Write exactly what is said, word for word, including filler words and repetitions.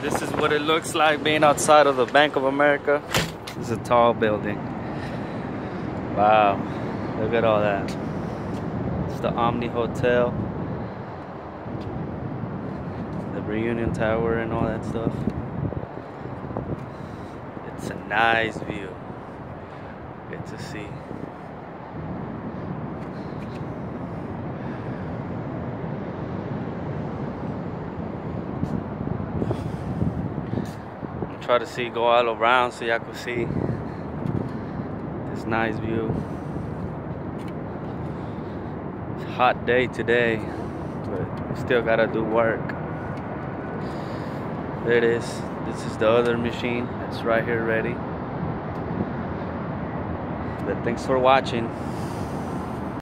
This is what it looks like being outside of the Bank of America. It's a tall building. Wow, look at all that. It's the Omni Hotel, the Reunion Tower and all that stuff. It's a nice view. Good to see. Try to see, go all around so y'all can see this nice view. It's a hot day today, but we still gotta do work. There it is. This is the other machine that's right here ready. But thanks for watching.